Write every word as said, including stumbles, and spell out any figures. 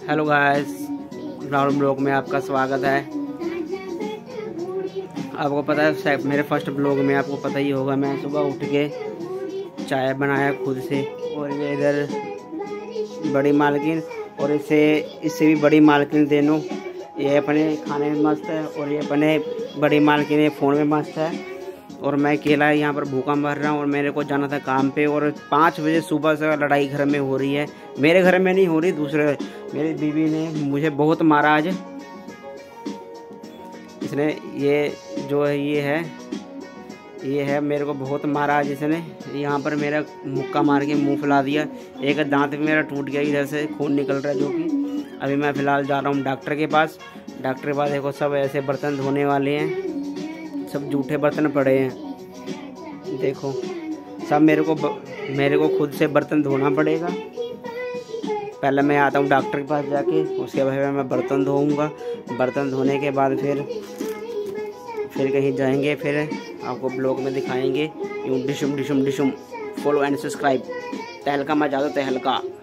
Hello guys, Rahul blog में आपका स्वागत है। आपको पता है मेरे फर्स्ट ब्लॉग में आपको पता ही होगा, मैं सुबह उठ के चाय बनाया खुद से, और ये इधर बड़ी मालकिन और इससे इससे भी बड़ी मालकिन दोनों ये अपने खाने में मस्त है और ये अपने बड़ी मालकिन ये फ़ोन में मस्त है, और मैं अकेला यहाँ पर भूखा मर रहा हूँ। और मेरे को जाना था काम पे, और पाँच बजे सुबह से लड़ाई घर में हो रही है। मेरे घर में नहीं हो रही, दूसरे मेरी बीवी ने मुझे बहुत मारा आज। इसने ये जो है ये है ये है मेरे को बहुत मारा आज इसने। यहाँ पर मेरा मुक्का मार के मुंह फुला दिया, एक दांत भी मेरा टूट गया, इधर से खून निकल रहा है। जो कि अभी मैं फ़िलहाल जा रहा हूँ डॉक्टर के पास। डॉक्टर के पास देखो सब ऐसे बर्तन धोने वाले हैं, सब जूठे बर्तन पड़े हैं। देखो सब मेरे को ब... मेरे को खुद से बर्तन धोना पड़ेगा। पहले मैं आता हूँ डॉक्टर के पास जाके, उसके बाद मैं बर्तन धोऊंगा। बर्तन धोने के बाद फिर फिर कहीं जाएंगे, फिर आपको ब्लॉग में दिखाएंगे। यूं डिशुम डिशुम डिशुम। Follow and subscribe. तहलका मचा दो तहलका।